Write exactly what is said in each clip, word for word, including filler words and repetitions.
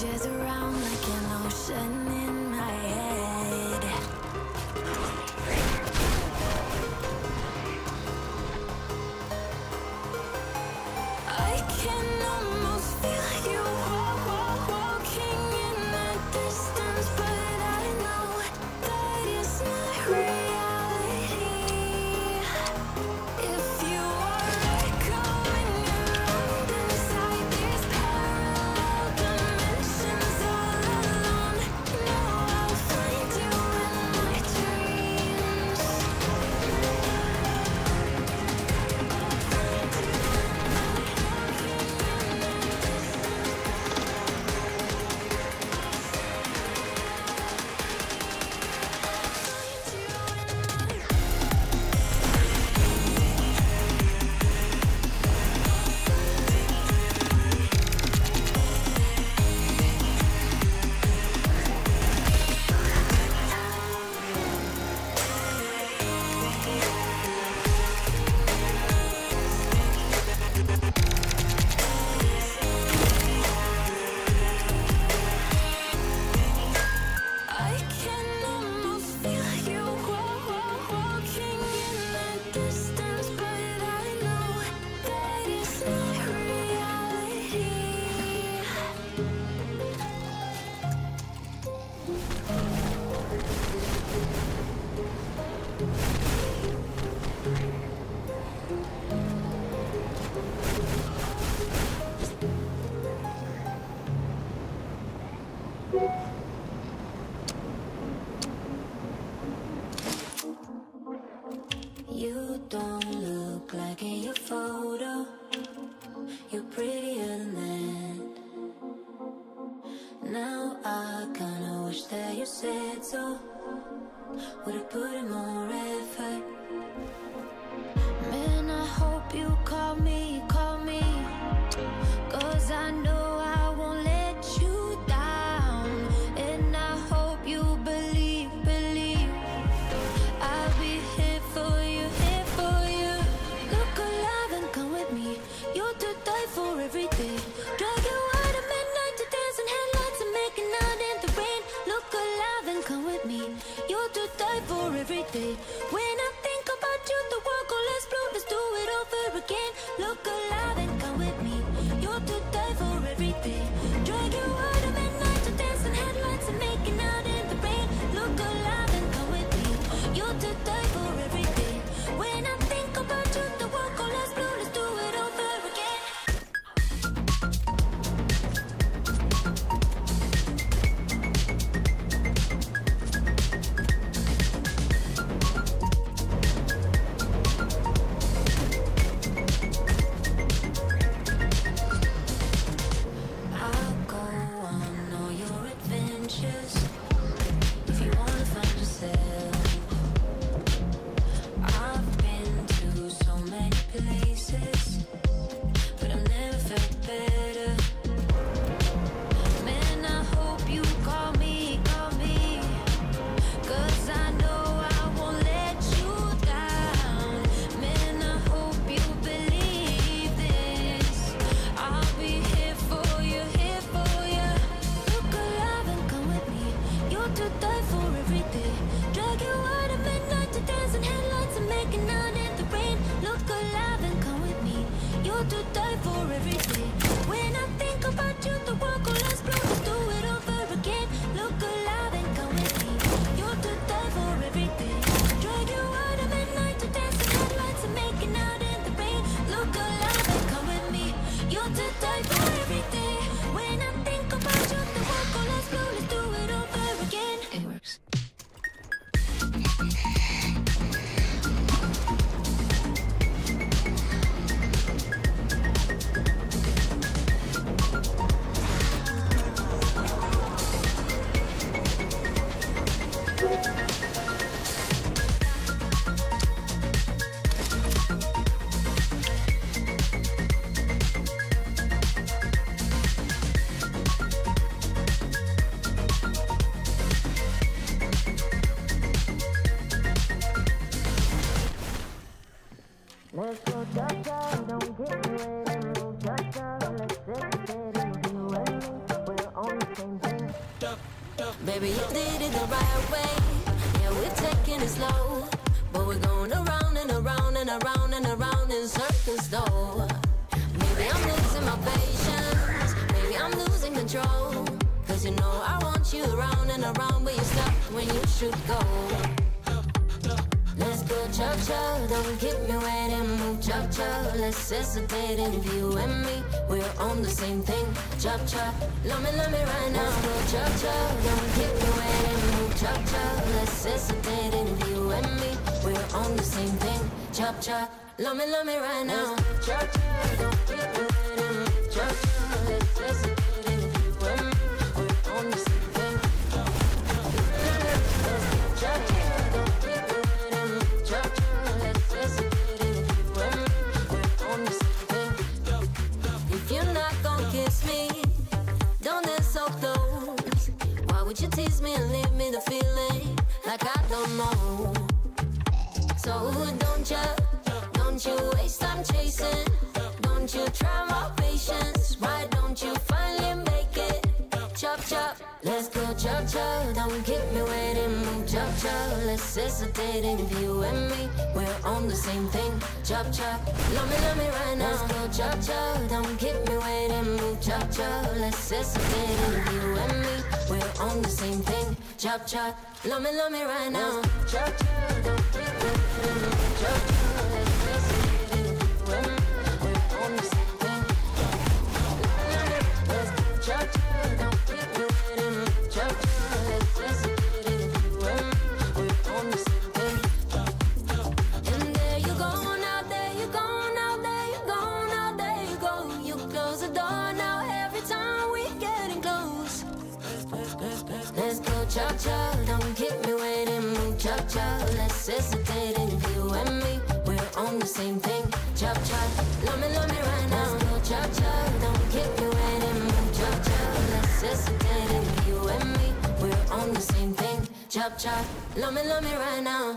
Images around like an ocean in my head. I can almost feel you wa- wa- walking in the distance, but I know that it's not reality. If you are echoing around inside these parallel dimensions all alone, know I'll find you in my dreams. I can almost feel you wa- wa- walking in the distance, but I know that it's not reality. You don't look like in your photo. You're prettier than that. Now I kinda wish that you said so. Would've put in more effort. Man, I hope you call me, call me, 'cause I know I won't let you down. And I hope you believe, believe I'll be here for you, here for you. Look alive and come with me. You're to die for every day. Drag you out at midnight to dancing headlights and making out in the rain. Look alive and come with me. You're to die for every day. When I think about you, the world goes less blue. Let's do it over again. Look alive and come with me. You're to die for every day. Drag you out at midnight to dancing headlights and making out in the rain. Look alive and come with me. You're to die for every day. When I think about you, the world goes less blue. Let's do it over again. I'll go on all your adventures if you wanna find yourself. I've been to so many places, but I've never felt better. Man, I hope you call me, call me, 'cause I know I won't let you down. Man, I hope you believe this. I'll be here for you, here for you. Look alive and come with me. You're to die for every day. Drag you out at midnight to dancing headlights and making out in the rain. Look alive and come with me. You're to die for every day. When I think about you, the world goes less blue. Let's do it over again. Look alive and come with me. You're to die for every day. Drag you out at midnight to dancing headlights and making out in the rain. Look alive and come with me. You're to die for every day. When I think about you, the world goes less blue. Let's do it over again. It works. Baby, you did it the right way. Yeah, we're taking it slow, but we're going around and around and around and around in circles though. Maybe I'm losing my patience, maybe I'm losing control. Cause you know I want you around and around, but you stop when you should go. Let's go cha-cha, don't keep me waiting, move cha-cha. Let's hesitate, and if you and me, we're on the same thing. Cha-cha, love me, love me right now. Let's go cha-cha, don't keep me waiting, move cha-cha. Let's hesitate, and if you and me, we're on the same thing. Cha-cha, love me, love me right now. Cha-cha, don't keep me waiting, move cha-cha. Let's hesitate, and if you and me, we're on the same thing. Cha-cha. Would you tease me and leave me the feeling like I don't know? So don't you, don't you waste time chasing. Don't you try my patience. Why don't you finally make it? Chop chop, let's go chop chop. Don't keep me waiting, move chop chop. Let's hesitate, and if you and me, we're on the same thing. Chop chop, love me, love me right now. Let's go chop chop. Don't keep me waiting, move chop chop. Let's hesitate, and if you and me, we're on the same thing. Chop chop, love me, love me right now. Chop chop, don't keep me waiting, move chop chop. Let's hesitate, and if you and me, we're on the same thing. Let's go chop chop, don't keep me waiting, move chop chop. Let's hesitate, and if you and me, we're on the same thing. And there you go, now there you go, now there you go, now there you go. You close the door now every time we getting close. Let's go chop chop, don't keep me waiting, move chop chop. Let's hesitate, and if you and me, we're on the same thing. Chop chop, love me, love me right now. Let's go chop chop, don't keep me waiting, move chop chop. Let's hesitate, and if you and me, we're on the same thing. Chop chop, love me, love me right now.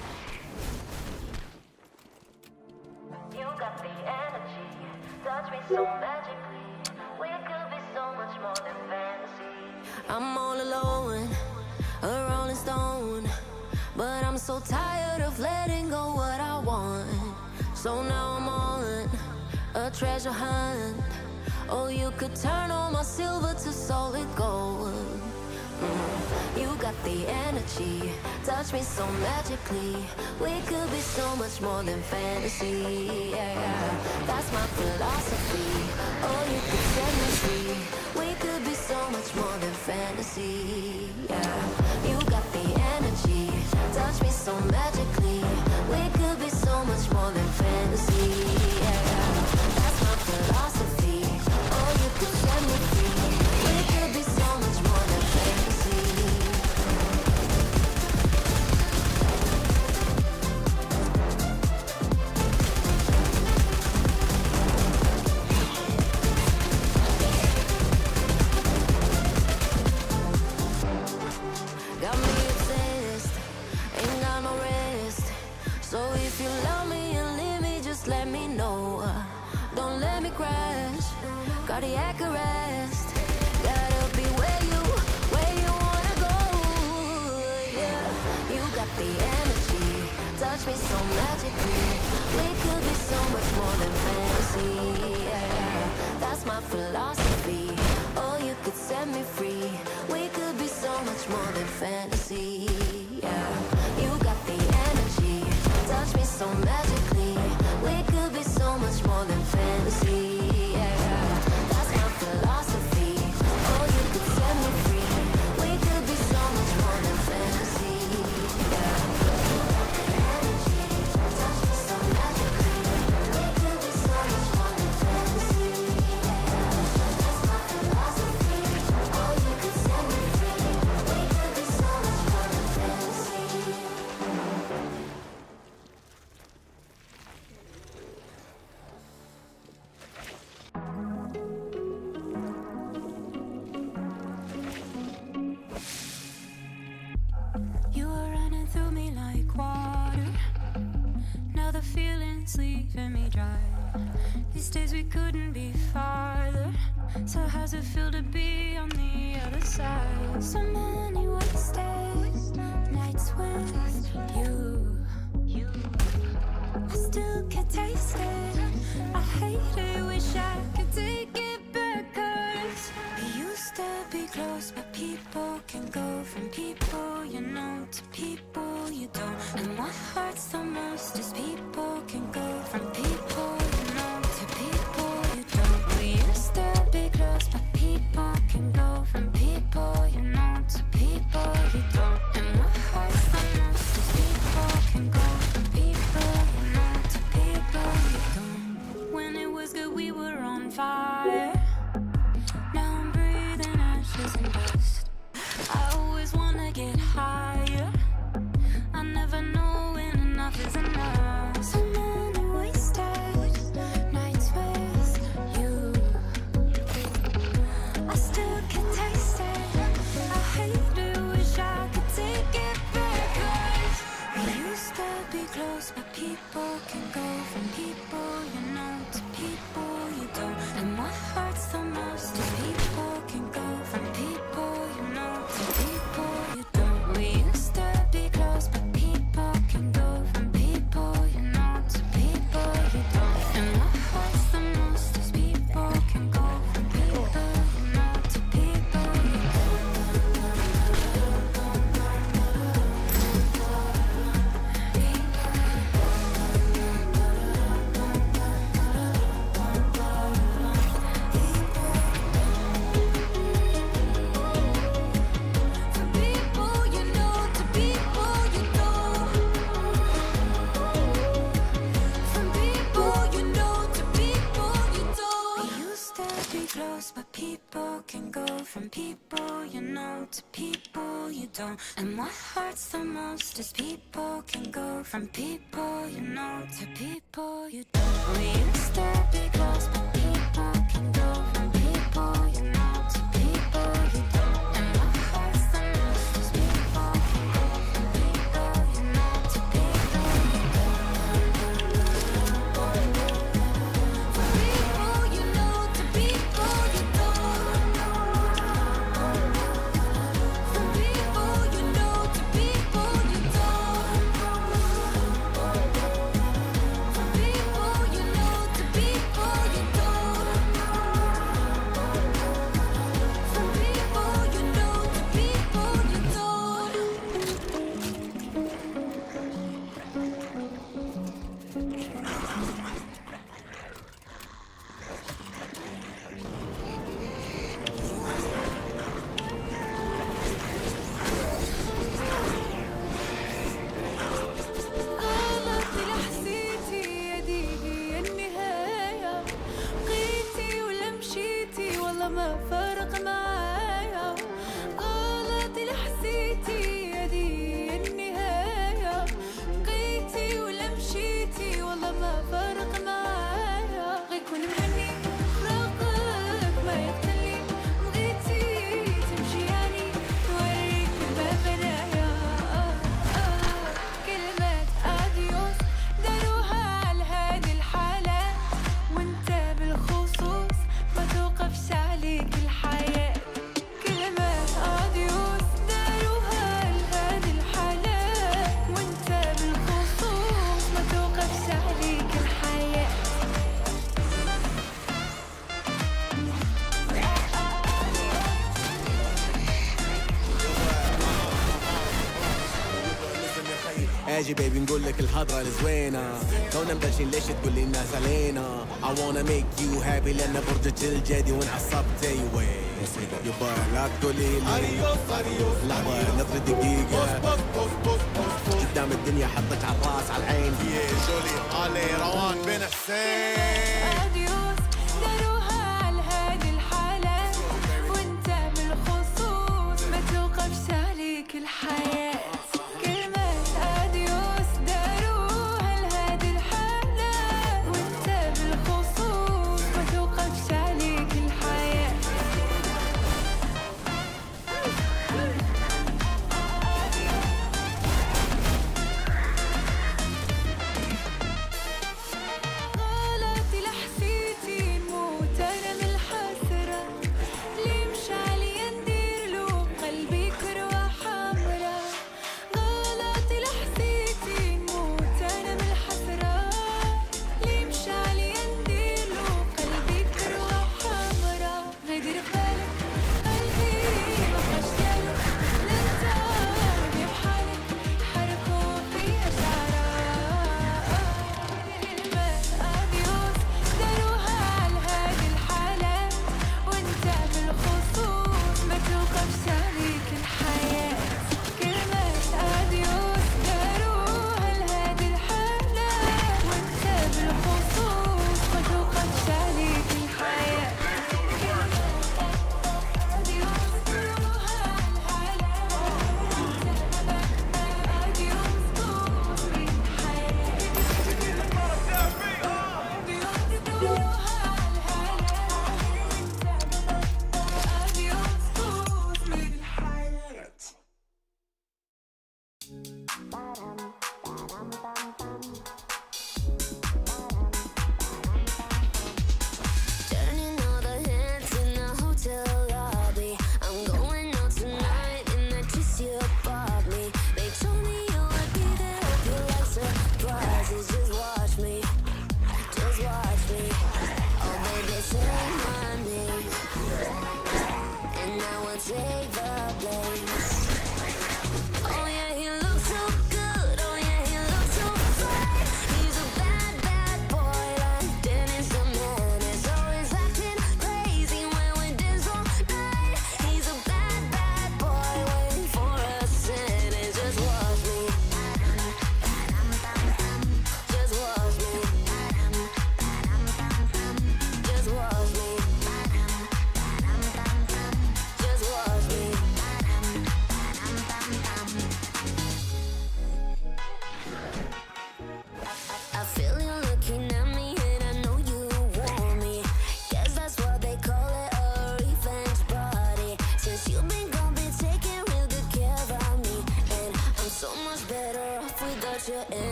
You got the energy, touch me so magically. We could be so much more than fantasy. I'm all alone, a rolling stone, but I'm so tired of letting go what I want. So now I'm on a treasure hunt. Oh, you could turn all my silver to solid gold. Mm. You got the energy, touch me so magically. We could be so much more than fantasy. Yeah, that's my philosophy. Oh, you could set me free. We could be so much more than fantasy. Yeah, you got the energy, touch me so magically. We could be so much more than fantasy. Yeah, that's my philosophy. Oh, you could set me free. We could be so much more than fantasy. Got me obsessed, ain't got no rest. So if you love me and leave me, just let me know. Don't let me crash, cardiac arrest. Gotta be where you, where you wanna go. Yeah, you got the energy, touch me so magically. We could be so much more than fantasy. Yeah, that's my philosophy. Oh, you could set me free. We could be so much more than fantasy. Yeah, you got the energy, touch me so magically. We could be so much more than fantasy. Yeah, that's my philosophy. Oh, you could set me free. We could be so much more than fantasy. Yeah, you got the energy, touch me so magically. We could be so much more than fantasy. Yeah, that's my philosophy. Oh, you could set me free. We could be so much more than fantasy. You were running through me like water. Now the feeling's leaving me dry. These days we couldn't be farther. So how's it feel to be on the other side? So many taste it. I hate it, wish I could take it back. Cause we used to be close, but people can go from people you know to people you don't. And what hurts the most is people can go from people you know to people you don't. We used to be close, but people can go from people you know to people you don't. And what hurts the most is people can go from people you know to people you don't. When it was good we were on fire. Now I'm breathing ashes and dust. I always wanna get higher. I never know when enough is enough. So many wasted nights with you. I still can taste it. I hate it, wish I could take it back. Cause we used to be close, but people can go from people you know to people you don't. And what hurts the most is people can go from people you know to people you don't. We used to be close, but people can go from people you know to people you don't. And what hurts the most is people can go from people you know to people you From people you know to people you don't. From people you know to people you don't. We used to be close, but people can go from people you know to people you don't. And what hurts the most is people can go from people you know to people you don't. We used to be close, but people can go from people you know to people you don't. And what hurts the most is people can go from people you know to people you don't. From people you know to people you don't. From people you know to people you don't. From people you know to people you don't. From people you know to people you don't. قالت لحسيتي يا دي هي النهاية. بقيتي ولا مشيتي والله ما فرق معايا. قالت لحسيتي يا دي هي النهاية. بقيتي ولا مشيتي والله ما فرق معايا. غيكون مهني فراقك ما يقتلني. بغيتي تمشي يعني نوريك ما بنايا. كلمات اديوس داروها على هادي الحالات. وانت بالخصوص ما توقفش عليك الحياة. كلمات اديوس داروها على هادي الحالات. وانت بالخصوص ما توقفش عليك الحياة. اجي بيبي نقول لك الحضرة الزوينة. تونا مبلشين ليش تقول لي الناس علينا. I wanna make you happy لأن برجك الجدي وانعصبت ايوه. يبا لا تقولي لي اديوس اديوس. لحظة نظرة دقيقة. بص بص بص بص قدام الدنيا حطك على الراس على العين. يا جولي علي روان بن حسين. اديوس داروها على هادي الحالات. وانت بالخصوص ما توقفش عليك الحياة. كلمات اديوس داروها لهادي الحالات. وانت بالخصوص ما توقفش عليك الحياة. قالت لحسيتي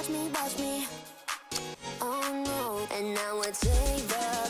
watch me, watch me. Oh no. And now we're take the